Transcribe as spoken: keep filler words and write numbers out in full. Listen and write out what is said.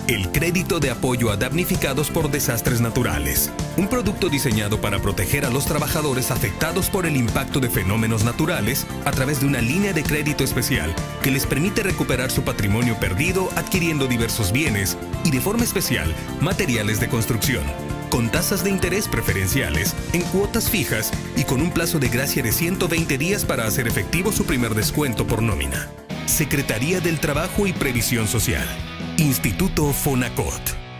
el crédito de apoyo a damnificados por desastres naturales. Un producto diseñado para proteger a los trabajadores afectados por el impacto de fenómenos naturales a través de una línea de crédito especial que les permite recuperar su patrimonio perdido adquiriendo diversos bienes y, de forma especial, materiales de construcción, con tasas de interés preferenciales, en cuotas fijas y con un plazo de gracia de ciento veinte días para hacer efectivo su primer descuento por nómina. Secretaría del Trabajo y Previsión Social. Instituto Fonacot.